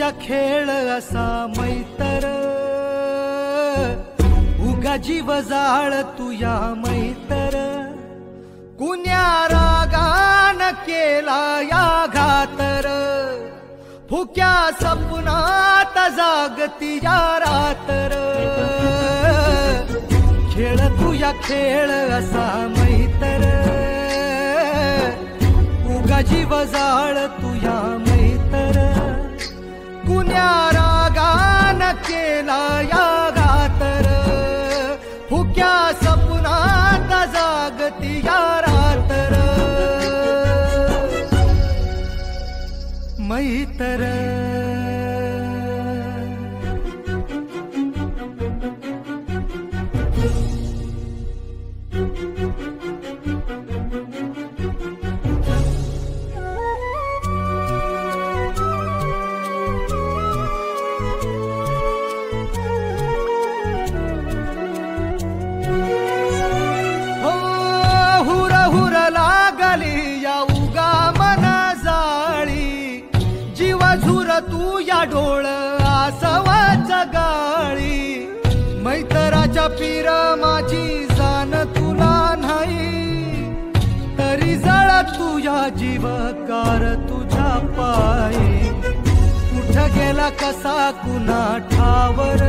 तुझ्या खेळ असा मैतर, उगा जीव जाळ तुया मैतर, कुण्या रागान केला या घातर, फुक्या सपनात जागती या रातर, खेळ तुया खेळ असा मैतर, उगा जीव जाळ तुया मैतर, कुण्या रागान केला या घातर, फुक्या सपनात जागती या रातर, मैतर. तू या डोळ आसवाच गाळी, मैतराच्या पीर माझी जाण तुला नाही, तरी जळ तुझ्या जीवकार तुझ्या पायी, कुठ गेला कसा कुणा ठावर,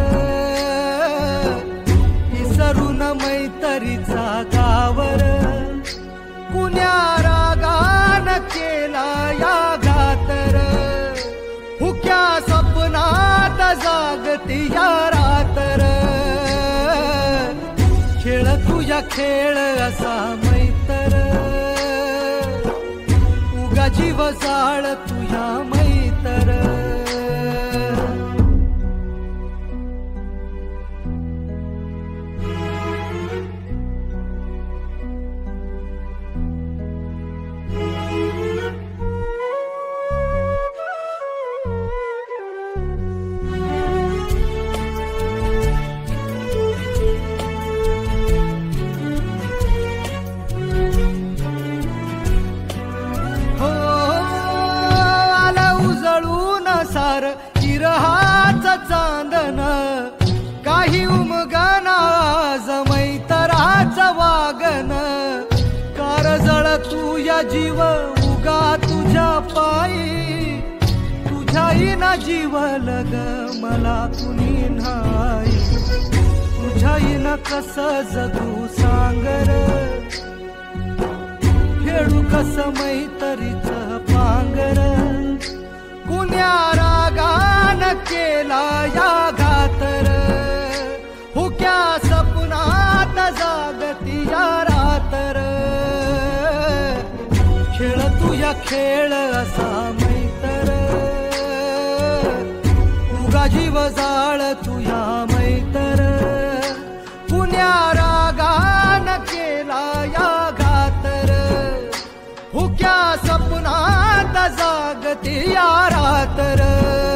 विसरून मैतरीचा गावर, कुण्या रागान केला या घातर, फुक्या सपनात जागती या रातर, खेळ तुझ्या खेळ असा मैतर, उगा जीव जाळ तुझ्या मैतर. सार इरहाच चांदन, काही उमगना मैतराच वागन, कारजळ तुझ्या जीव उगा तुझ्या पायी, तुझ्याईना जीव लग मला कुणी नाही, तुझ्याईना कस जगू सांगर, खेळू कस मैतरीच पांगर, कुण्या रागान केला या घातर, फुक्या सपनात जागती या रातर, खेळ तुझ्या खेळ असा मैतर, उगा जीव जाळ तुझ्या मैतर, कुण्या रागान केला या घातर, फुक्या सपनात जागती या रातर.